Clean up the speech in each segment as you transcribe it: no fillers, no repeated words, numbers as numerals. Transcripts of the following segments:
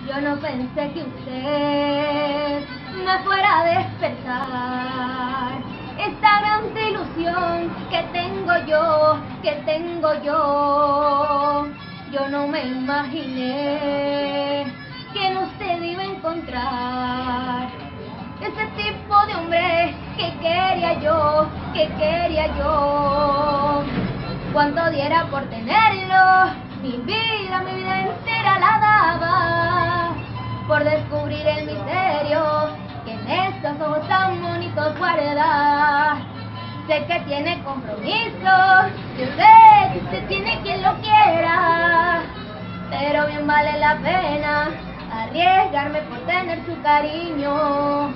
Yo no pensé que usted me fuera a despertar esta gran ilusión que tengo yo. Yo no me imaginé que en usted iba a encontrar ese tipo de hombre que quería yo. Cuánto diera por tenerlo, mi vida entera la daba por descubrir el misterio que en estos ojos tan bonitos guarda. Sé que tiene compromiso, yo sé que usted tiene quien lo quiera, pero bien vale la pena arriesgarme por tener su cariño.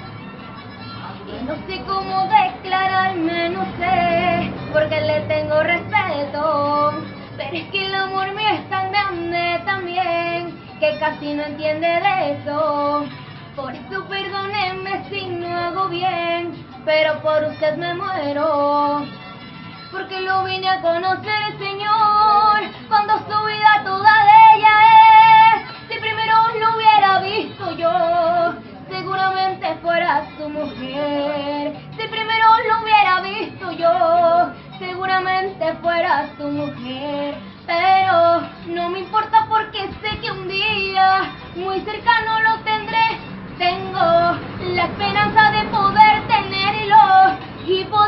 Y no sé cómo declararme, no sé, porque le tengo respeto, pero es que el amor mío es tan grande también, que casi no entiende de eso. Por eso perdóneme si no hago bien, pero por usted me muero, porque lo vine a conocer, Señor, cuando su vida toda de ella es. Si primero lo hubiera visto yo, seguramente fuera su mujer. Si primero lo hubiera visto yo, seguramente fuera su mujer. Pero no me importa porque sé que un día muy cercano lo tendré. Tengo la esperanza de poder tenerlo y poder